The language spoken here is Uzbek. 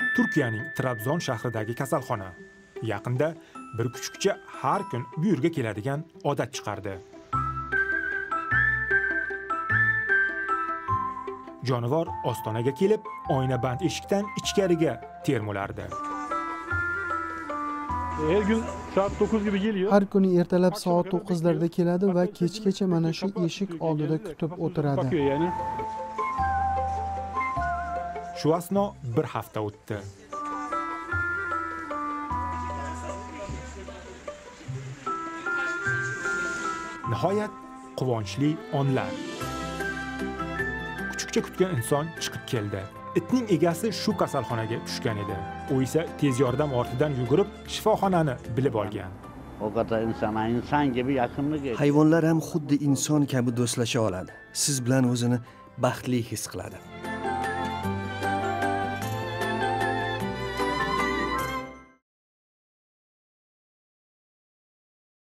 Turkiyaning Trabzon shahridagi kasalxona. Yaqinda bir kuchukcha har kun bu yerga keladigan odat chiqardi. Jonivor ostonaga kelib, oynaband eshikdan ichkariga termulardi. Her gün saat 9 gibi geliyor. Har kuni ertalab soat 9larda keladi va kechgacha mana shu eshik oldida kutib o'tiradi. Bakıyor yani. Shu asno bir hafta o'tdi. Nihoyat quvonchli onlar. Kuchukcha kutgan inson chiqib keldi. Itning egasi shu kasalxonaga tushgan edi. U esa tez yordam ortidan yugurib shifoxonani bilib olgan. O kadar insan gibi yakınlık ediyor. Hayvonlar ham xuddi inson kabi do'stlasha oladi. Siz bilan o'zini baxtli his qiladi.